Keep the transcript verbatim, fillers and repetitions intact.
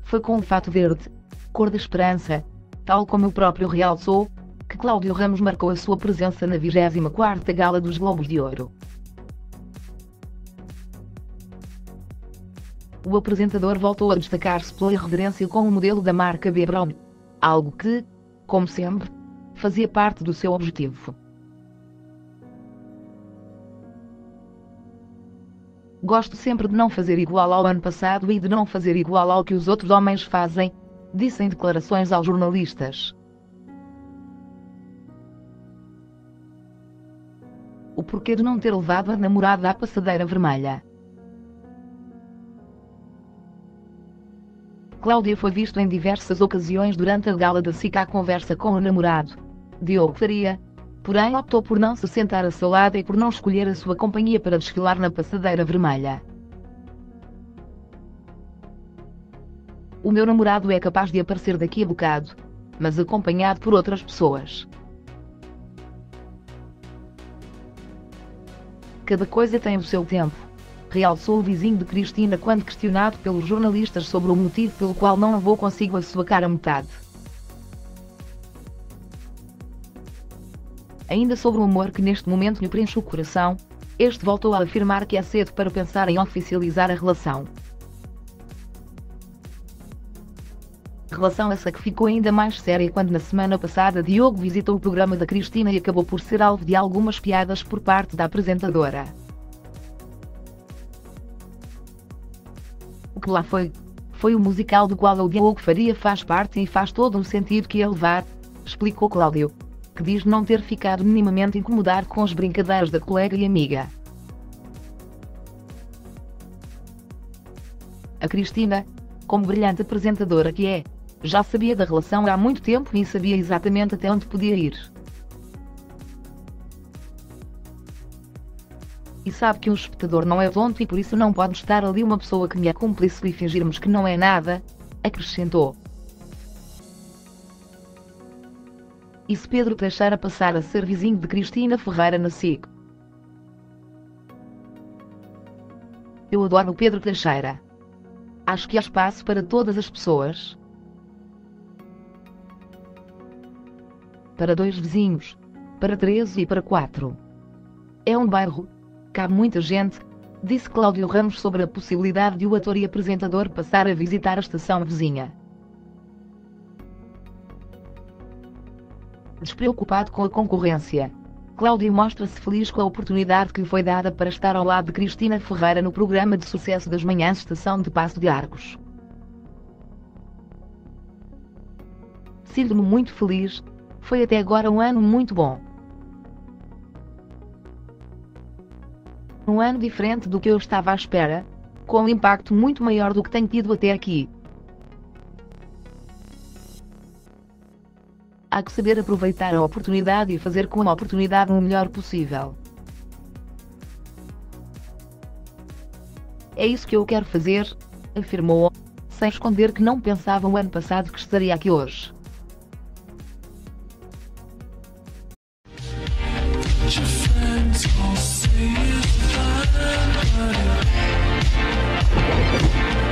Foi com o fato verde, cor da esperança, tal como o próprio realçou, que Cláudio Ramos marcou a sua presença na vigésima quarta Gala dos Globos de Ouro. O apresentador voltou a destacar-se pela irreverência com o modelo da marca B. Brown, algo que, como sempre, fazia parte do seu objetivo. Gosto sempre de não fazer igual ao ano passado e de não fazer igual ao que os outros homens fazem, disse em declarações aos jornalistas. O porquê de não ter levado a namorada à passadeira vermelha. Cláudio foi visto em diversas ocasiões durante a gala da S I C à conversa com o namorado, Diogo Faria, porém optou por não se sentar a seu lado e por não escolher a sua companhia para desfilar na passadeira vermelha. O meu namorado é capaz de aparecer daqui a bocado, mas acompanhado por outras pessoas. Cada coisa tem o seu tempo, realçou o vizinho de Cristina quando questionado pelos jornalistas sobre o motivo pelo qual não levou consigo a sua cara metade. Ainda sobre o amor que neste momento lhe preenche o coração, este voltou a afirmar que é cedo para pensar em oficializar a relação. Relação essa que ficou ainda mais séria quando na semana passada Diogo visitou o programa da Cristina e acabou por ser alvo de algumas piadas por parte da apresentadora. O que lá foi, foi o musical do qual o Diogo Faria faz parte e faz todo o sentido que ele levar, explicou Cláudio, que diz não ter ficado minimamente incomodado com as brincadeiras da colega e amiga. A Cristina, como brilhante apresentadora que é, já sabia da relação há muito tempo e sabia exatamente até onde podia ir. E sabe que um espectador não é tonto e por isso não pode estar ali uma pessoa que me é cúmplice e fingirmos que não é nada, acrescentou. E se Pedro Teixeira passar a ser vizinho de Cristina Ferreira na S I C? Eu adoro o Pedro Teixeira. Acho que há espaço para todas as pessoas. Para dois vizinhos, para três e para quatro. É um bairro, cabe muita gente, disse Cláudio Ramos sobre a possibilidade de o ator e apresentador passar a visitar a estação vizinha. Despreocupado com a concorrência, Cláudio mostra-se feliz com a oportunidade que lhe foi dada para estar ao lado de Cristina Ferreira no programa de sucesso das manhãs Estação de Passo de Arcos. Sinto-me muito feliz, foi até agora um ano muito bom. Um ano diferente do que eu estava à espera, com um impacto muito maior do que tenho tido até aqui. Há que saber aproveitar a oportunidade e fazer com a oportunidade o melhor possível. É isso que eu quero fazer, afirmou, sem esconder que não pensava o ano passado que estaria aqui hoje. Your friends all say it's fine, but